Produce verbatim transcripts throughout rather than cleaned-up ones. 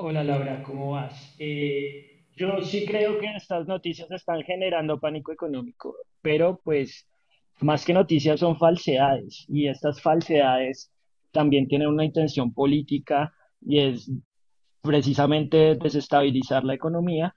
Hola Laura, ¿cómo vas? Eh, yo sí creo que estas noticias están generando pánico económico, pero pues más que noticias son falsedades y estas falsedades también tienen una intención política y es precisamente desestabilizar la economía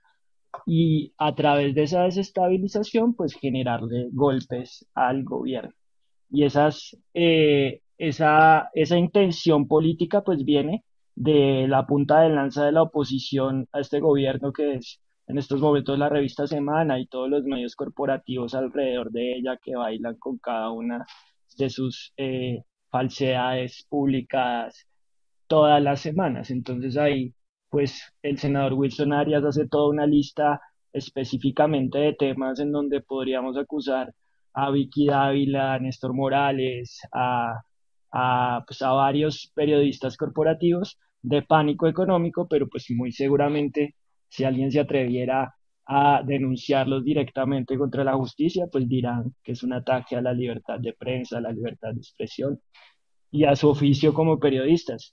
y a través de esa desestabilización pues generarle golpes al gobierno. Y esas, eh, esa, esa intención política pues viene de la punta de lanza de la oposición a este gobierno que es en estos momentos la revista Semana y todos los medios corporativos alrededor de ella que bailan con cada una de sus eh, falsedades publicadas todas las semanas. Entonces ahí, pues el senador Wilson Arias hace toda una lista específicamente de temas en donde podríamos acusar a Vicky Dávila, a Néstor Morales, a, a, pues, a varios periodistas corporativos de pánico económico, pero pues muy seguramente si alguien se atreviera a denunciarlos directamente contra la justicia, pues dirán que es un ataque a la libertad de prensa, a la libertad de expresión y a su oficio como periodistas.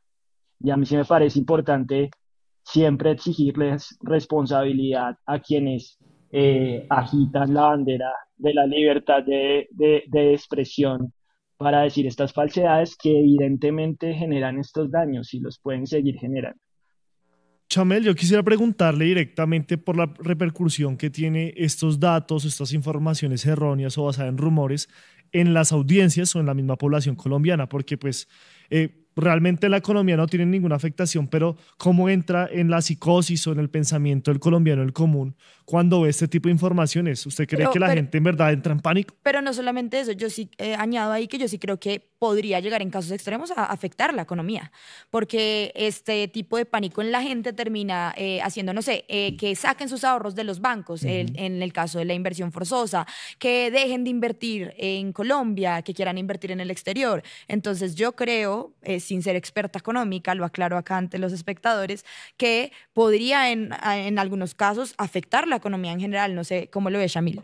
Y a mí sí me parece importante siempre exigirles responsabilidad a quienes eh, agitan la bandera de la libertad de, de, de expresión para decir estas falsedades que evidentemente generan estos daños y los pueden seguir generando. Chamel, yo quisiera preguntarle directamente por la repercusión que tiene estos datos, estas informaciones erróneas o basadas en rumores en las audiencias o en la misma población colombiana, porque pues eh, realmente la economía no tiene ninguna afectación, pero cómo entra en la psicosis o en el pensamiento del colombiano el común cuando ve este tipo de informaciones. ¿Usted cree que Pero, la pero, gente en verdad entra en pánico? pero no solamente eso, yo sí eh, añado ahí que yo sí creo que podría llegar en casos extremos a afectar la economía, porque este tipo de pánico en la gente termina eh, haciendo, no sé, eh, que saquen sus ahorros de los bancos, el- Ujú. en el caso de la inversión forzosa, que dejen de invertir en Colombia, que quieran invertir en el exterior. Entonces yo creo, eh, sin ser experta económica, lo aclaro acá ante los espectadores, que podría en, en algunos casos afectar la economía en general. No sé cómo lo ve Shamil.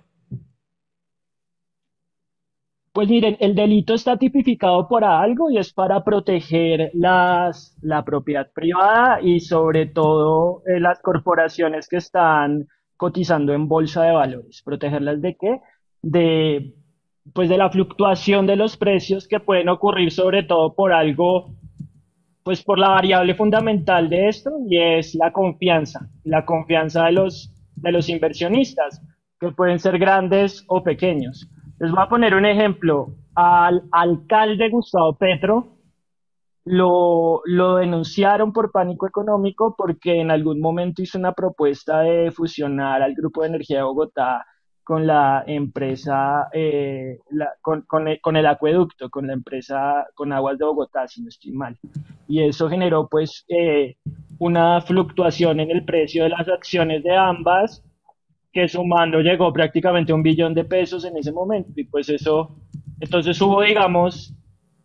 Pues miren, el delito está tipificado por algo y es para proteger las, la propiedad privada y sobre todo eh, las corporaciones que están cotizando en bolsa de valores. ¿Protegerlas de qué? De, pues de la fluctuación de los precios que pueden ocurrir sobre todo por algo, pues por la variable fundamental de esto y es la confianza, la confianza de los, de los inversionistas, que pueden ser grandes o pequeños. Les voy a poner un ejemplo. Al alcalde Gustavo Petro lo, lo denunciaron por pánico económico porque en algún momento hizo una propuesta de fusionar al Grupo de Energía de Bogotá con la empresa, eh, la- con, con el, con el acueducto, con la empresa, con Aguas de Bogotá, si no estoy mal. Y eso generó pues eh, una fluctuación en el precio de las acciones de ambas, que sumando llegó prácticamente a un billón de pesos en ese momento. Y pues eso, entonces hubo, digamos,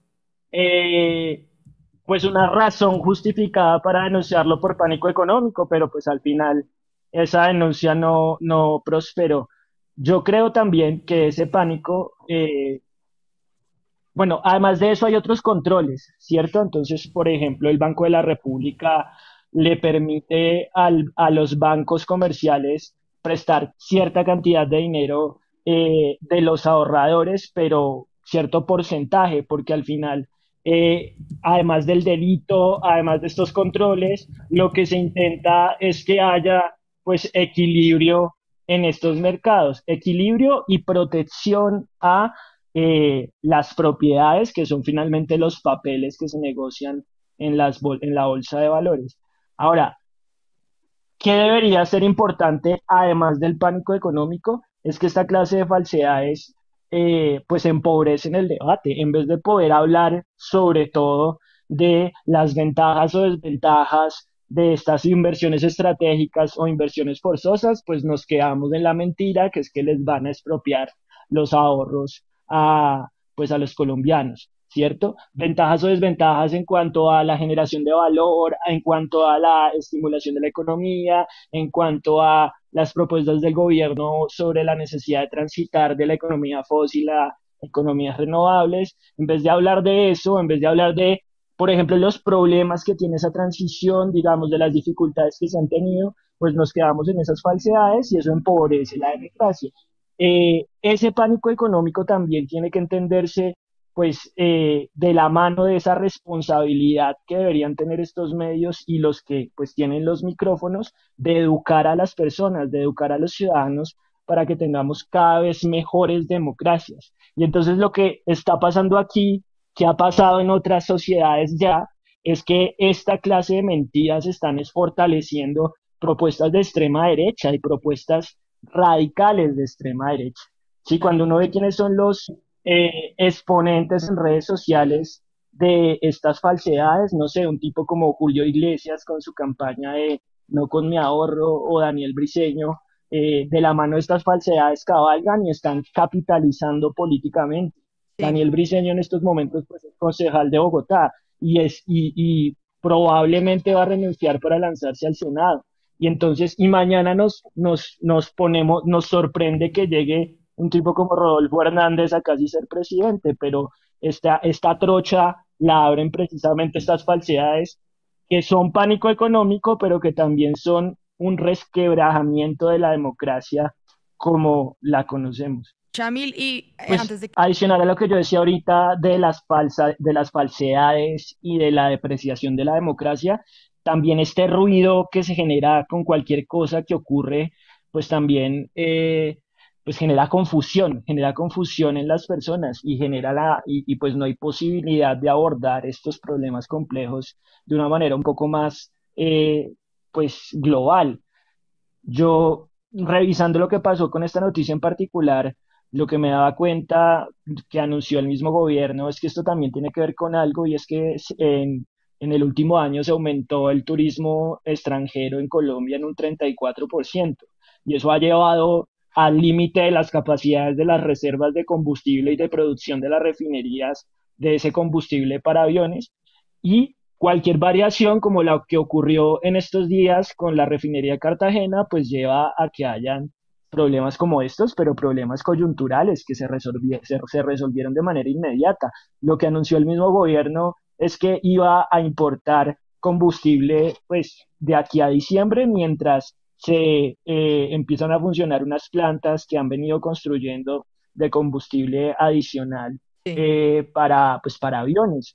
eh, pues una razón justificada para denunciarlo por pánico económico, pero pues al final esa denuncia no, no prosperó. Yo creo también que ese pánico, eh, bueno, además de eso hay otros controles, ¿cierto? Entonces, por ejemplo, el Banco de la República le permite al, a los bancos comerciales prestar cierta cantidad de dinero eh, de los ahorradores, pero cierto porcentaje, porque al final, eh, además del delito, además de estos controles, lo que se intenta es que haya pues equilibrio en estos mercados, equilibrio y protección a eh, las propiedades, que son finalmente los papeles que se negocian en, las bol- en la bolsa de valores. Ahora, ¿qué debería ser importante, además del pánico económico? Es que esta clase de falsedades eh, pues empobrecen el debate, en vez de poder hablar sobre todo de las ventajas o desventajas de estas inversiones estratégicas o inversiones forzosas, pues nos quedamos en la mentira, que es que les van a expropiar los ahorros a, pues a los colombianos. ¿Cierto? Ventajas o desventajas en cuanto a la generación de valor, en cuanto a la estimulación de la economía, en cuanto a las propuestas del gobierno sobre la necesidad de transitar de la economía fósil a economías renovables. En vez de hablar de eso, en vez de hablar de por ejemplo, los problemas que tiene esa transición, digamos, de las dificultades que se han tenido, pues nos quedamos en esas falsedades y eso empobrece la democracia. Eh, ese pánico económico también tiene que entenderse pues eh, de la mano de esa responsabilidad que deberían tener estos medios y los que pues tienen los micrófonos de educar a las personas, de educar a los ciudadanos para que tengamos cada vez mejores democracias. Y entonces lo que está pasando aquí, que ha pasado en otras sociedades ya, es que esta clase de mentiras están es fortaleciendo propuestas de extrema derecha y propuestas radicales de extrema derecha. Sí, cuando uno ve quiénes son los eh, exponentes en redes sociales de estas falsedades, no sé, un tipo como Julio Iglesias con su campaña de No con mi ahorro o Daniel Briceño, eh, de la mano de estas falsedades cabalgan y están capitalizando políticamente. Sí. Daniel Briceño en estos momentos pues, es concejal de Bogotá y, es, y, y probablemente va a renunciar para lanzarse al Senado. Y entonces, y mañana nos, nos, nos ponemos, nos sorprende que llegue un tipo como Rodolfo Hernández a casi ser presidente, pero esta, esta trocha la abren precisamente estas falsedades que son pánico económico, pero que también son un resquebrajamiento de la democracia como la conocemos. Chamil, y eh, Pues antes de que... adicional a lo que yo decía ahorita de las falsa, de las falsedades y de la depreciación de la democracia, también este ruido que se genera con cualquier cosa que ocurre, pues también eh, pues genera confusión, genera confusión en las personas y genera la, y, y pues no hay posibilidad de abordar estos problemas complejos de una manera un poco más eh, pues global. Yo, revisando lo que pasó con esta noticia en particular, lo que me daba cuenta que anunció el mismo gobierno es que esto también tiene que ver con algo y es que en, en el último año se aumentó el turismo extranjero en Colombia en un treinta y cuatro por ciento y eso ha llevado al límite de las capacidades de las reservas de combustible y de producción de las refinerías de ese combustible para aviones y cualquier variación como la que ocurrió en estos días con la refinería de Cartagena, pues lleva a que hayan problemas como estos, pero problemas coyunturales que se, resolvi- se, se resolvieron de manera inmediata. Lo que anunció el mismo gobierno es que iba a importar combustible pues de aquí a diciembre mientras se eh, empiezan a funcionar unas plantas que han venido construyendo de combustible adicional Sí. eh, para, pues, para aviones.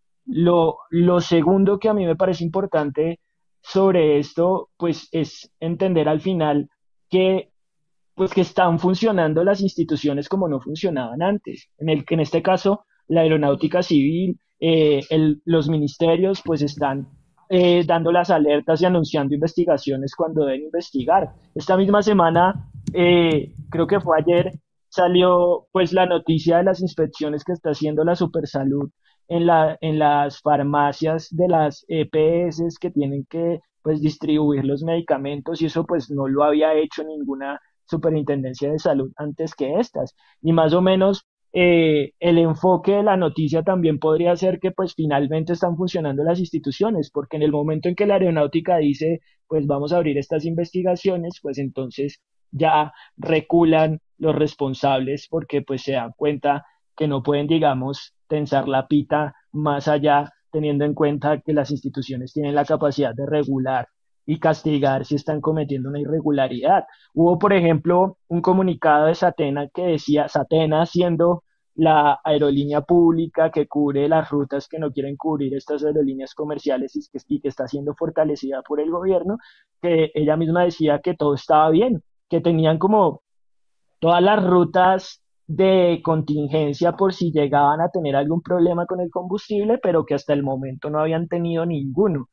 Lo, lo segundo que a mí me parece importante sobre esto, pues es entender al final que, pues, que están funcionando las instituciones como no funcionaban antes. En el que en este caso, la aeronáutica civil, eh, el- los ministerios, pues están eh, dando las alertas y anunciando investigaciones cuando deben investigar. Esta misma semana, eh, creo que fue ayer, salió pues la noticia de las inspecciones que está haciendo la Supersalud en la, en las farmacias de las E P S que tienen que pues distribuir los medicamentos y eso pues no lo había hecho ninguna superintendencia de salud antes que estas. Y más o menos eh, el enfoque de la noticia también podría ser que pues finalmente están funcionando las instituciones, porque en el momento en que la aeronáutica dice pues vamos a abrir estas investigaciones, pues entonces ya reculan los responsables porque pues se dan cuenta que no pueden, digamos, tensar la pita más allá, teniendo en cuenta que las instituciones tienen la capacidad de regular y castigar si están cometiendo una irregularidad. Hubo, por ejemplo, un comunicado de Satena que decía, Satena siendo la aerolínea pública que cubre las rutas que no quieren cubrir estas aerolíneas comerciales y que, y que está siendo fortalecida por el gobierno, que ella misma decía que todo estaba bien, que tenían como todas las rutas de contingencia por si llegaban a tener algún problema con el combustible, pero que hasta el momento no habían tenido ninguno.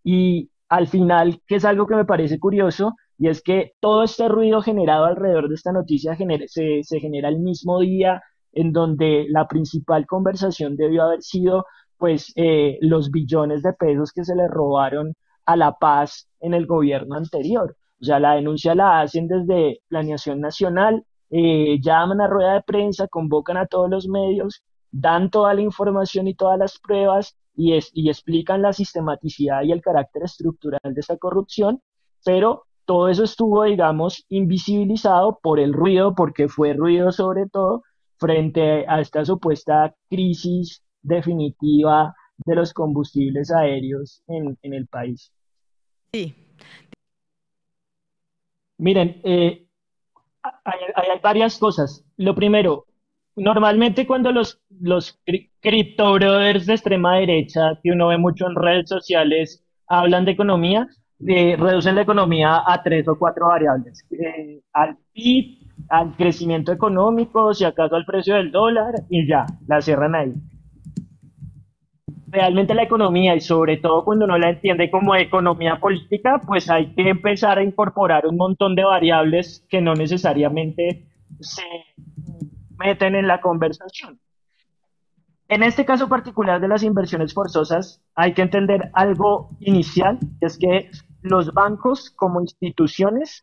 Y al final, que es algo que me parece curioso, y es que todo este ruido generado alrededor de esta noticia genera- se, se genera el mismo día en donde la principal conversación debió haber sido pues eh, los billones de pesos que se le robaron a La Paz en el gobierno anterior. O sea, la denuncia la hacen desde Planeación Nacional, eh, llaman a rueda de prensa, convocan a todos los medios, dan toda la información y todas las pruebas y, es, y explican la sistematicidad y el carácter estructural de esta corrupción, pero todo eso estuvo, digamos, invisibilizado por el ruido, porque fue ruido sobre todo frente a esta supuesta crisis definitiva de los combustibles aéreos en, en el país. Sí, Miren, eh, hay, hay- hay varias cosas. Lo primero, normalmente cuando los, los cri- cripto brothers de extrema derecha, que uno ve mucho en redes sociales, hablan de economía, eh, reducen la economía a tres o cuatro variables. Eh, al P I B, al crecimiento económico, si acaso al precio del dólar, y ya, la cierran ahí. Realmente la economía, y sobre todo cuando uno la entiende como economía política, pues hay que empezar a incorporar un montón de variables que no necesariamente se meten en la conversación. En este caso particular de las inversiones forzosas, hay que entender algo inicial, que es que los bancos como instituciones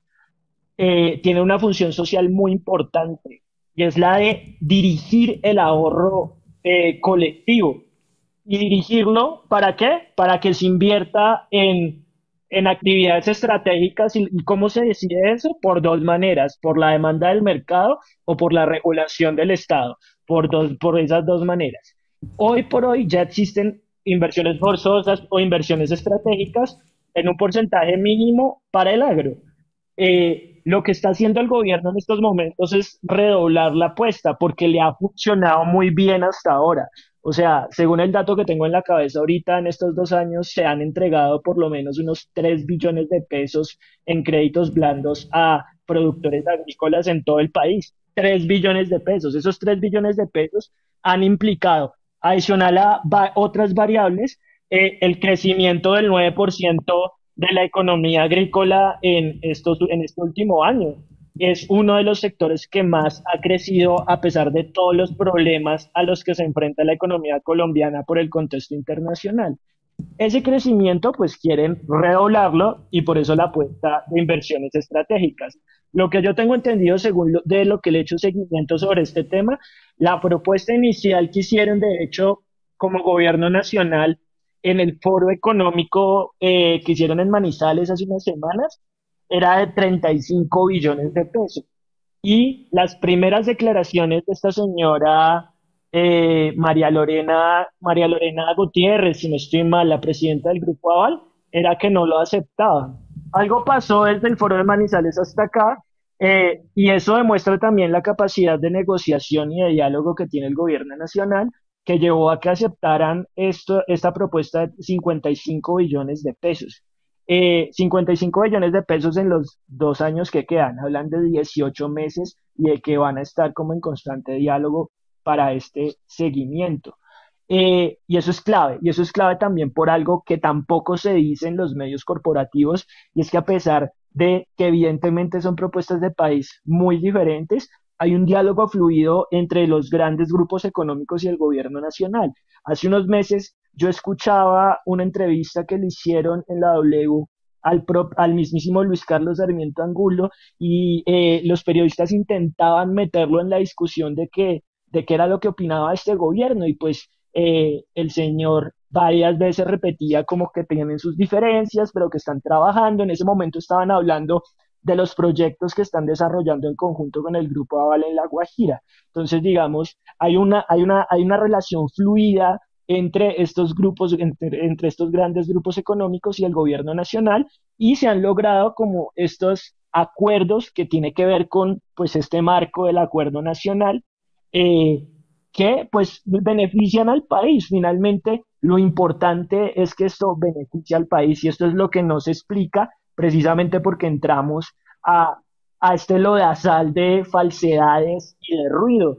eh, tienen una función social muy importante, y es la de dirigir el ahorro eh, colectivo. ¿Y dirigirlo para qué? Para que se invierta en, en actividades estratégicas. ¿Y, y cómo se decide eso? Por dos maneras, por la demanda del mercado o por la regulación del Estado, por, dos, por esas dos maneras. Hoy por hoy ya existen inversiones forzosas o inversiones estratégicas en un porcentaje mínimo para el agro. Eh, lo que está haciendo el gobierno en estos momentos es redoblar la apuesta porque le ha funcionado muy bien hasta ahora. O sea, según el dato que tengo en la cabeza ahorita, en estos dos años se han entregado por lo menos unos tres billones de pesos en créditos blandos a productores agrícolas en todo el país. Tres billones de pesos. Esos tres billones de pesos han implicado, adicional a va- otras variables, eh, el crecimiento del nueve por ciento de la economía agrícola en, estos, en este último año. Es uno de los sectores que más ha crecido a pesar de todos los problemas a los que se enfrenta la economía colombiana por el contexto internacional. Ese crecimiento, pues quieren redoblarlo y por eso la apuesta de inversiones estratégicas. Lo que yo tengo entendido, según lo, de lo que le he hecho seguimiento sobre este tema, la propuesta inicial que hicieron, de hecho, como gobierno nacional, en el foro económico eh, que hicieron en Manizales hace unas semanas, era de treinta y cinco billones de pesos. Y las primeras declaraciones de esta señora eh, María Lorena, María Lorena Gutiérrez, si no estoy mal, la presidenta del Grupo Aval, era que no lo aceptaban. Algo pasó desde el foro de Manizales hasta acá, eh, y eso demuestra también la capacidad de negociación y de diálogo que tiene el gobierno nacional, que llevó a que aceptaran esto, esta propuesta de cincuenta y cinco billones de pesos. Eh, cincuenta y cinco billones de pesos en los dos años que quedan, hablan de dieciocho meses y de que van a estar como en constante diálogo para este seguimiento. Eh, y eso es clave, y eso es clave también por algo que tampoco se dice en los medios corporativos, y es que a pesar de que evidentemente son propuestas de país muy diferentes, hay un diálogo fluido entre los grandes grupos económicos y el gobierno nacional. Hace unos meses yo escuchaba una entrevista que le hicieron en la W al, pro, al mismísimo Luis Carlos Sarmiento Angulo, y eh, los periodistas intentaban meterlo en la discusión de que de qué era lo que opinaba este gobierno, y pues eh, el señor varias veces repetía como que tienen sus diferencias, pero que están trabajando. En ese momento estaban hablando de los proyectos que están desarrollando en conjunto con el Grupo Aval en La Guajira. Entonces, digamos, hay una, hay una, hay una relación fluida entre estos grupos, entre, entre estos grandes grupos económicos y el gobierno nacional, y se han logrado como estos acuerdos que tiene que ver con pues este marco del acuerdo nacional, eh, que pues benefician al país. Finalmente, lo importante es que esto beneficia al país, y esto es lo que nos explica precisamente porque entramos a, a este lodazal de falsedades y de ruido.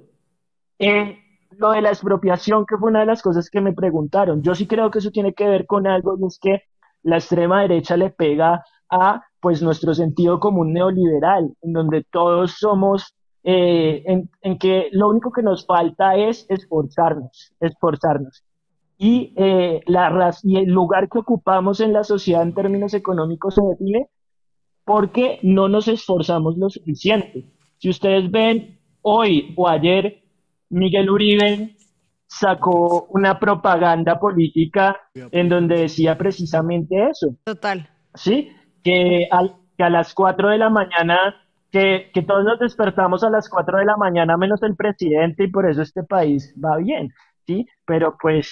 Eh, lo de la expropiación, que fue una de las cosas que me preguntaron, yo sí creo que eso tiene que ver con algo, y es que la extrema derecha le pega a pues nuestro sentido común neoliberal, en donde todos somos, eh, en, en que lo único que nos falta es esforzarnos, esforzarnos. Y, eh, la, raz- y el lugar que ocupamos en la sociedad en términos económicos se define porque no nos esforzamos lo suficiente. Si ustedes ven hoy o ayer, Miguel Uribe sacó una propaganda política en donde decía precisamente eso, total. ¿sí? Que, al- que a las cuatro de la mañana, que, que todos nos despertamos a las cuatro de la mañana menos el presidente, y por eso este país va bien, ¿sí? Pero pues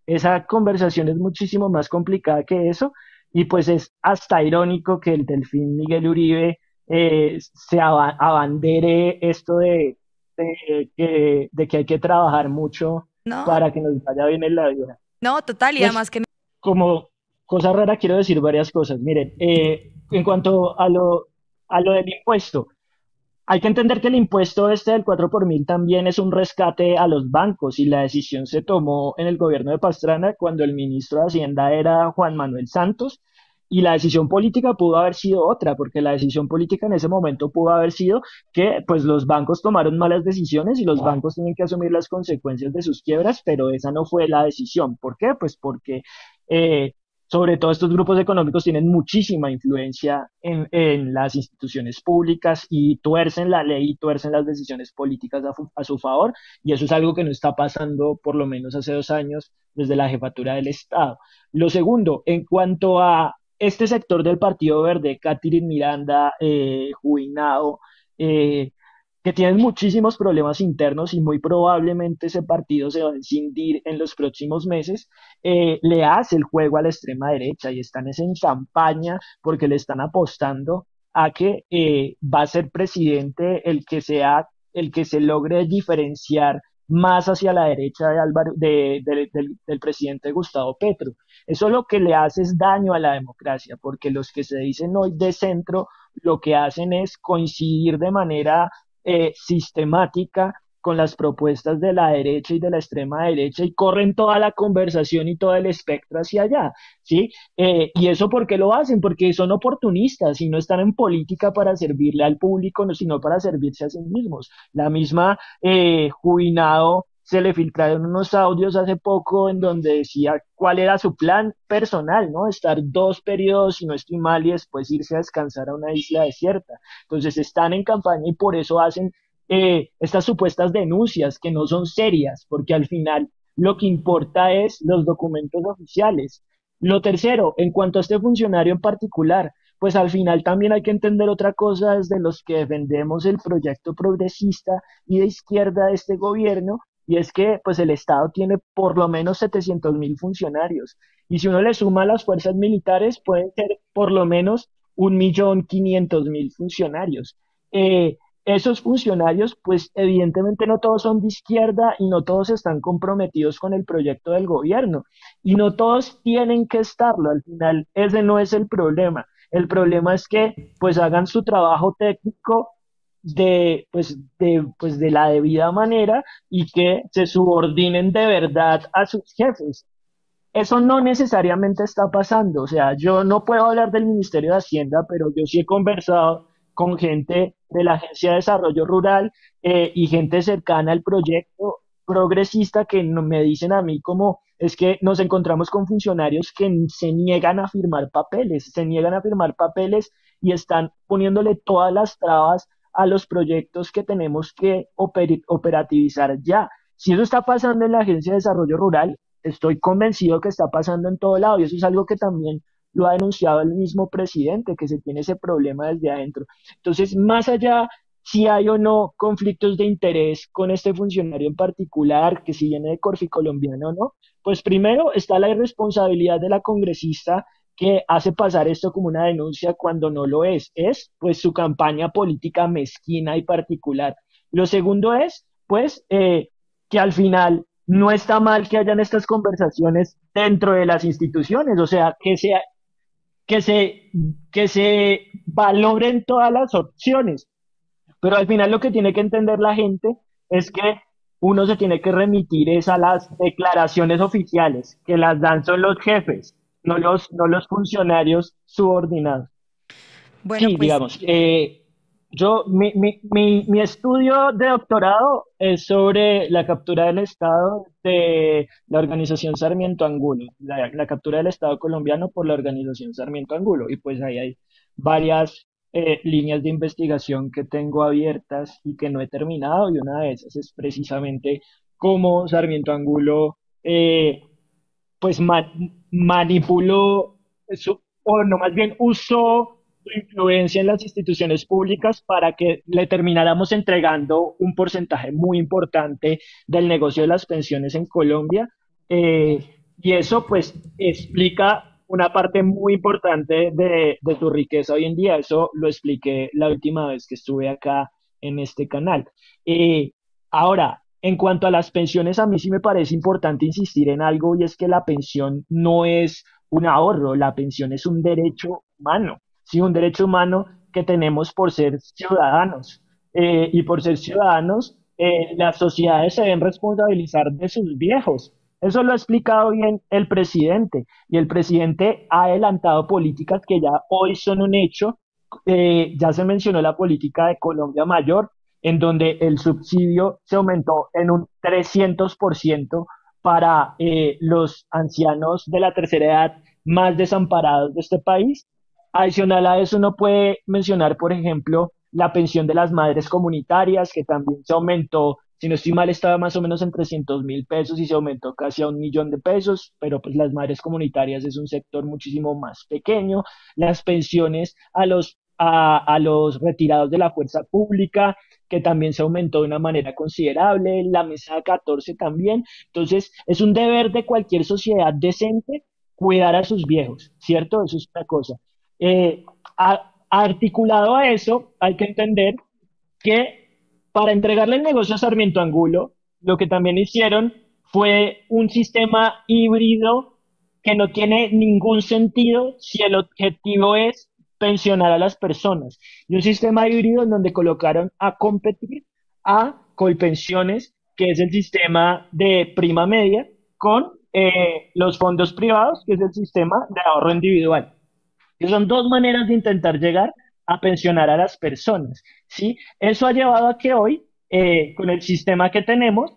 esa conversación es muchísimo más complicada que eso y pues es hasta irónico que el delfín Miguel Uribe eh, se aba- abandere esto de, de, que, de que hay que trabajar mucho No, para que nos vaya bien en la vida. no, total, y Pues además que como cosa rara quiero decir varias cosas. Miren, eh, en cuanto a lo, a lo del impuesto, hay que entender que el impuesto este del cuatro por mil también es un rescate a los bancos y la decisión se tomó en el gobierno de Pastrana cuando el ministro de Hacienda era Juan Manuel Santos y la decisión política pudo haber sido otra, porque la decisión política en ese momento pudo haber sido que pues los bancos tomaron malas decisiones y los bancos tienen que asumir las consecuencias de sus quiebras, pero esa no fue la decisión. ¿Por qué? Pues porque eh, sobre todo estos grupos económicos tienen muchísima influencia en, en las instituciones públicas y tuercen la ley y tuercen las decisiones políticas a, fu- a su favor, y eso es algo que no está pasando por lo menos hace dos años desde la jefatura del Estado. Lo segundo, en cuanto a este sector del Partido Verde, Catherine Miranda, eh, Juinado, eh, que tienen muchísimos problemas internos y muy probablemente ese partido se va a escindir en los próximos meses, eh, le hace el juego a la extrema derecha y están es en campaña porque le están apostando a que eh, va a ser presidente el que sea, el que se logre diferenciar más hacia la derecha de Álvaro, de- de- del, del presidente Gustavo Petro. Eso lo que le hace es daño a la democracia, porque los que se dicen hoy de centro lo que hacen es coincidir de manera eh, sistemática con las propuestas de la derecha y de la extrema derecha y corren toda la conversación y todo el espectro hacia allá, ¿sí? Eh, y eso ¿por qué lo hacen? Porque son oportunistas y no están en política para servirle al público, no, sino para servirse a sí mismos. La misma eh, Juinado se le filtraron unos audios hace poco en donde decía cuál era su plan personal, ¿no? Estar dos periodos, si no estoy mal, y después irse a descansar a una isla desierta. Entonces están en campaña y por eso hacen eh, estas supuestas denuncias que no son serias, porque al final lo que importa es los documentos oficiales. Lo tercero, en cuanto a este funcionario en particular, pues al final también hay que entender otra cosa desde los que defendemos el proyecto progresista y de izquierda de este gobierno, y es que pues el Estado tiene por lo menos setecientos mil funcionarios, y si uno le suma a las fuerzas militares, pueden ser por lo menos un millón quinientos mil funcionarios. Eh, Esos funcionarios, pues evidentemente no todos son de izquierda y no todos están comprometidos con el proyecto del gobierno y no todos tienen que estarlo. Al final, ese no es el problema. El problema es que pues hagan su trabajo técnico de, pues, de, pues, de la debida manera y que se subordinen de verdad a sus jefes. Eso no necesariamente está pasando. O sea, yo no puedo hablar del Ministerio de Hacienda, pero yo sí he conversado con gente de la Agencia de Desarrollo Rural eh, y gente cercana al proyecto progresista que no- me dicen a mí como es que nos encontramos con funcionarios que se niegan a firmar papeles, se niegan a firmar papeles y están poniéndole todas las trabas a los proyectos que tenemos que oper- operativizar ya. Si eso está pasando en la Agencia de Desarrollo Rural, estoy convencido que está pasando en todo lado y eso es algo que también lo ha denunciado el mismo presidente, que se tiene ese problema desde adentro. Entonces, más allá si hay o no conflictos de interés con este funcionario en particular, que si viene de Corfi colombiano o no, pues primero está la irresponsabilidad de la congresista que hace pasar esto como una denuncia cuando no lo es. Es pues su campaña política mezquina y particular. Lo segundo es, pues, eh, que al final no está mal que hayan estas conversaciones dentro de las instituciones, o sea, que se, que se, que se valoren todas las opciones, pero al final lo que tiene que entender la gente es que uno se tiene que remitir es a las declaraciones oficiales, que las dan son los jefes, no los, no los funcionarios subordinados. bueno, Sí, pues digamos, eh, yo, mi, mi, mi, mi estudio de doctorado es sobre la captura del Estado de la organización Sarmiento Angulo, la, la captura del Estado colombiano por la organización Sarmiento Angulo, y pues ahí hay varias eh, líneas de investigación que tengo abiertas y que no he terminado, y una de esas es precisamente cómo Sarmiento Angulo, eh, pues ma- manipuló, su, o no, más bien usó su influencia en las instituciones públicas para que le termináramos entregando un porcentaje muy importante del negocio de las pensiones en Colombia. Eh, Y eso pues explica una parte muy importante de, de tu riqueza hoy en día. Eso lo expliqué la última vez que estuve acá en este canal. Eh, Ahora, en cuanto a las pensiones, a mí sí me parece importante insistir en algo y es que la pensión no es un ahorro, la pensión es un derecho humano, sí, un derecho humano que tenemos por ser ciudadanos. Eh, y por ser ciudadanos, eh, las sociedades se deben responsabilizar de sus viejos. Eso lo ha explicado bien el presidente y el presidente ha adelantado políticas que ya hoy son un hecho. Eh, ya se mencionó la política de Colombia Mayor, en donde el subsidio se aumentó en un trescientos por ciento para eh, los ancianos de la tercera edad más desamparados de este país. Adicional a eso, uno puede mencionar, por ejemplo, la pensión de las madres comunitarias, que también se aumentó, si no estoy mal, estaba más o menos en trescientos mil pesos y se aumentó casi a un millón de pesos, pero pues las madres comunitarias es un sector muchísimo más pequeño. Las pensiones a los, a, a los retirados de la fuerza pública, que también se aumentó de una manera considerable, la mesa catorce también. Entonces, es un deber de cualquier sociedad decente cuidar a sus viejos, ¿cierto? Eso es una cosa. Eh, a- Articulado a eso, hay que entender que para entregarle el negocio a Sarmiento Angulo, lo que también hicieron fue un sistema híbrido que no tiene ningún sentido si el objetivo es pensionar a las personas. Y un sistema híbrido en donde colocaron a competir a Colpensiones, que es el sistema de prima media, con eh, los fondos privados, que es el sistema de ahorro individual. Que son dos maneras de intentar llegar a pensionar a las personas, ¿sí? Eso ha llevado a que hoy, eh, con el sistema que tenemos,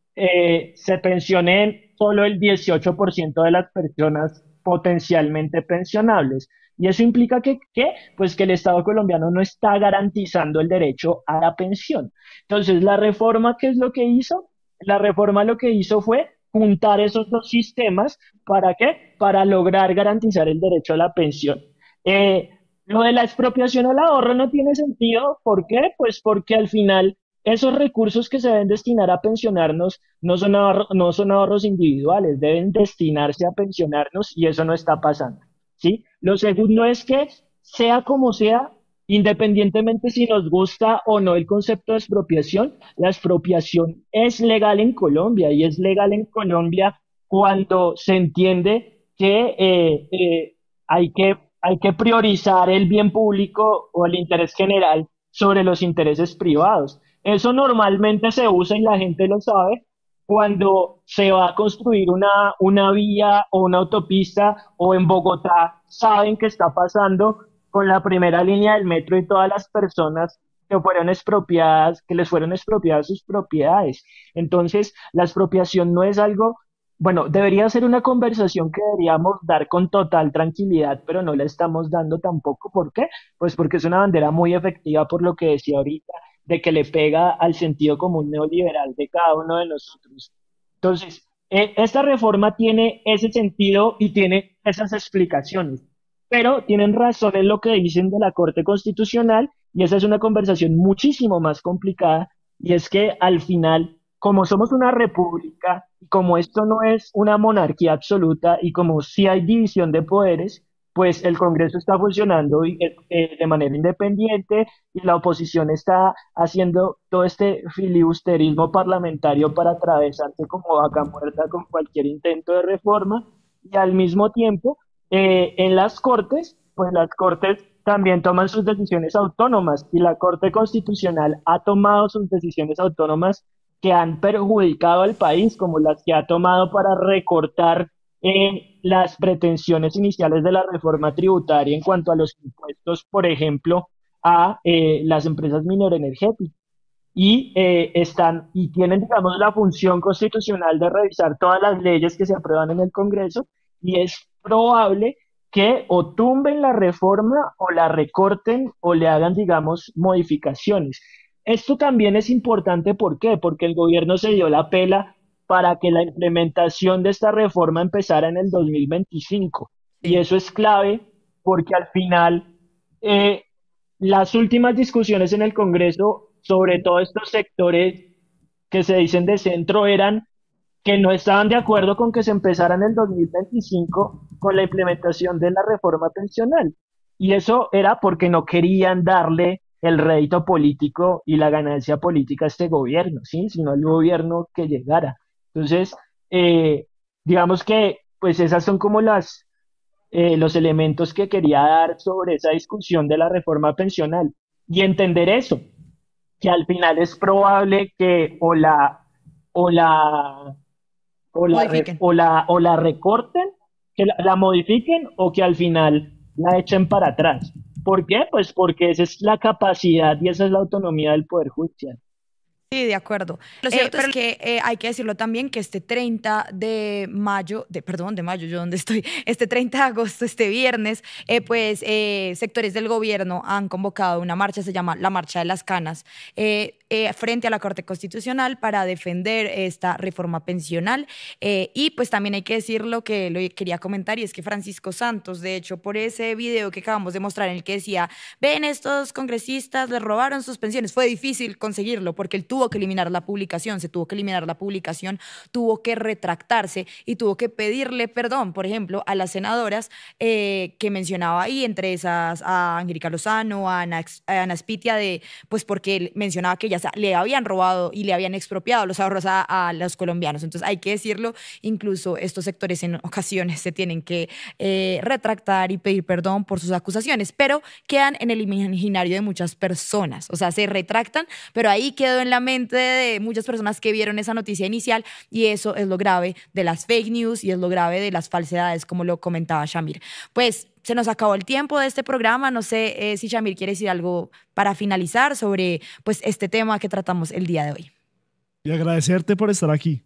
eh, se pensionen solo el dieciocho por ciento de las personas potencialmente pensionables. Y eso implica que, que, pues que el Estado colombiano no está garantizando el derecho a la pensión. Entonces, la reforma, ¿qué es lo que hizo? La reforma lo que hizo fue juntar esos dos sistemas. ¿Para qué? Para lograr garantizar el derecho a la pensión. Eh, lo de la expropiación al ahorro no tiene sentido. ¿Por qué? Pues porque al final esos recursos que se deben destinar a pensionarnos no son ahorro- no son ahorros individuales, deben destinarse a pensionarnos y eso no está pasando, ¿sí? Lo segundo es que, sea como sea, independientemente si nos gusta o no el concepto de expropiación, la expropiación es legal en Colombia y es legal en Colombia cuando se entiende que eh, eh, hay que, hay que priorizar el bien público o el interés general sobre los intereses privados. Eso normalmente se usa y la gente lo sabe cuando se va a construir una, una vía o una autopista o en Bogotá saben que está pasando con la primera línea del metro y todas las personas que fueron expropiadas, que les fueron expropiadas sus propiedades. Entonces, la expropiación no es algo, bueno, debería ser una conversación que deberíamos dar con total tranquilidad, pero no la estamos dando tampoco. ¿Por qué? Pues porque es una bandera muy efectiva por lo que decía ahorita, de que le pega al sentido común neoliberal de cada uno de nosotros. Entonces, eh, esta reforma tiene ese sentido y tiene esas explicaciones, pero tienen razón en lo que dicen de la Corte Constitucional y esa es una conversación muchísimo más complicada y es que al final, como somos una república, y como esto no es una monarquía absoluta y como sí hay división de poderes, pues el Congreso está funcionando y, eh, eh, de manera independiente y la oposición está haciendo todo este filibusterismo parlamentario para atravesarse como vaca muerta con cualquier intento de reforma y al mismo tiempo eh, en las Cortes, pues las Cortes también toman sus decisiones autónomas y la Corte Constitucional ha tomado sus decisiones autónomas que han perjudicado al país, como las que ha tomado para recortar eh, las pretensiones iniciales de la reforma tributaria en cuanto a los impuestos, por ejemplo, a eh, las empresas mineroenergéticas y eh, están y tienen, digamos, la función constitucional de revisar todas las leyes que se aprueban en el Congreso y es probable que o tumben la reforma o la recorten o le hagan, digamos, modificaciones. Esto también es importante, ¿por qué? Porque el gobierno se dio la pela para que la implementación de esta reforma empezara en el dos mil veinticinco. Y Sí. eso es clave porque al final eh, las últimas discusiones en el Congreso sobre todos estos sectores que se dicen de centro eran que no estaban de acuerdo con que se empezara en el dos mil veinticinco con la implementación de la reforma pensional. Y eso era porque no querían darle el rédito político y la ganancia política a este gobierno, ¿sí? Sino al gobierno que llegara. Entonces, eh, digamos que pues esas son como las, eh, los elementos que quería dar sobre esa discusión de la reforma pensional y entender eso, que al final es probable que o la, o la o la, re- Modifiquen. o la, o la recorten, que la, la modifiquen o que al final la echen para atrás. ¿Por qué? Pues porque esa es la capacidad y esa es la autonomía del Poder Judicial. Sí, de acuerdo. Lo Eh, cierto es pero que eh, hay que decirlo también que este treinta de mayo, de, perdón, de mayo, yo dónde estoy, este treinta de agosto, este viernes, eh, pues eh, sectores del gobierno han convocado una marcha, se llama la Marcha de las Canas, eh, eh, frente a la Corte Constitucional para defender esta reforma pensional. Eh, y pues también hay que decir lo que lo quería comentar, y es que Francisco Santos, de hecho, por ese video que acabamos de mostrar en el que decía, ven, estos congresistas les robaron sus pensiones, fue difícil conseguirlo porque él tuvo que eliminar la publicación, se tuvo que eliminar la publicación, tuvo que retractarse y tuvo que pedirle perdón, por ejemplo, a las senadoras eh, que mencionaba ahí, entre esas a Angélica Lozano, a Ana, a Ana Spitia, de, pues porque él mencionaba que ellas le habían robado y le habían expropiado los ahorros a, a los colombianos. Entonces hay que decirlo, incluso estos sectores en ocasiones se tienen que eh, retractar y pedir perdón por sus acusaciones, pero quedan en el imaginario de muchas personas, o sea, se retractan, pero ahí quedó en la mente de muchas personas que vieron esa noticia inicial, y eso es lo grave de las fake news y es lo grave de las falsedades, como lo comentaba Shamir. Pues se nos acabó el tiempo de este programa, no sé eh, si Shamir quiere decir algo para finalizar sobre pues este tema que tratamos el día de hoy. Y agradecerte por estar aquí.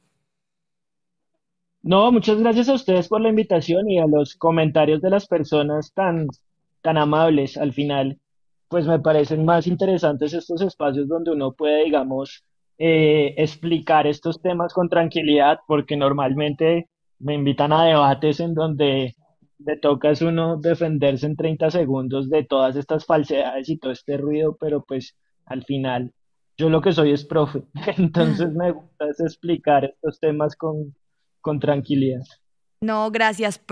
No, muchas gracias a ustedes por la invitación y a los comentarios de las personas tan, tan amables al final. Pues me parecen más interesantes estos espacios donde uno puede, digamos, eh, explicar estos temas con tranquilidad, porque normalmente me invitan a debates en donde le toca es uno defenderse en treinta segundos de todas estas falsedades y todo este ruido, pero pues al final yo lo que soy es profe, entonces me gusta es explicar estos temas con, con tranquilidad. No, gracias.